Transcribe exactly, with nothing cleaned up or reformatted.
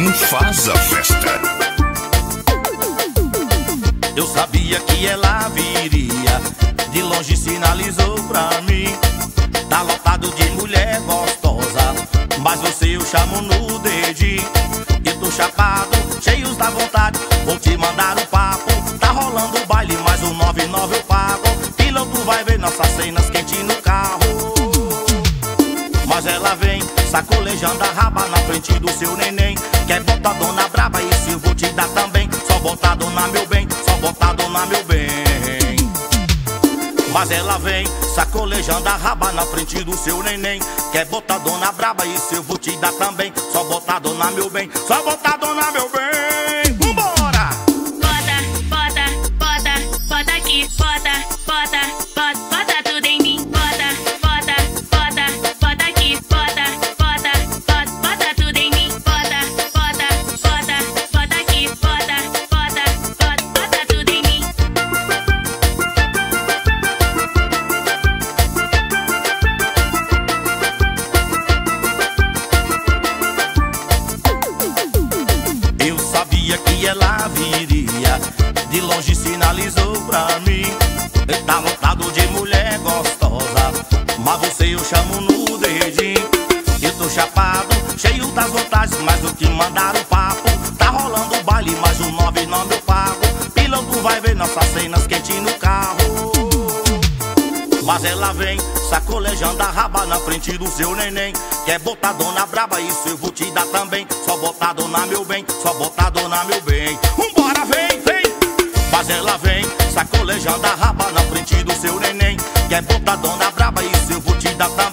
quem faz a festa. Eu sabia que ela viria, de longe sinalizou pra mim. Tá lotado de mulher gostosa, mas você eu chamo no dedinho. E tô chapado, cheios da vontade, vou te mandar o papo. Tá rolando o baile, mas o nove nove eu pago. Piloto vai ver nossas cenas quente no carro. Mas ela vem, sacolejando a raba na frente do seu neném. Quer botar dona braba, isso eu vou te dar também. Só botar dona meu bem, só botar dona meu bem. Mas ela vem, sacolejando a raba na frente do seu neném. Quer botar dona braba, isso eu vou te dar também. Só botar dona meu bem, só botar dona meu bem. Vambora! Bota, bota, bota, bota aqui, bota, bota, bota, bota tudo em mim. Bota, bota, bota, bota aqui, bota, bota, bota, bota tudo em mim. Bota, bota, bota, bota aqui, bota, bota, bota, bota tudo em mim. Eu sabia que ela viria, de longe sinalizou pra mim. Tá lotado de mulher gostosa, mas você eu chamo no dedinho. Eu tô chapado, cheio das vontades, mas vou te mandar o papo. Tá rolando o baile, mas o nove nove eu pago. Piloto vai ver nossas cenas quente no carro. Mas ela vem, sacolejando a raba na frente do seu neném. Quer botar dona braba, isso eu vou te dar também. Só botar dona meu bem, só botar dona meu bem. Vambora, vem, vem! Mas ela vem, sacolejando a raba na frente do seu neném. Quer botar dona braba, isso eu vou te dar também.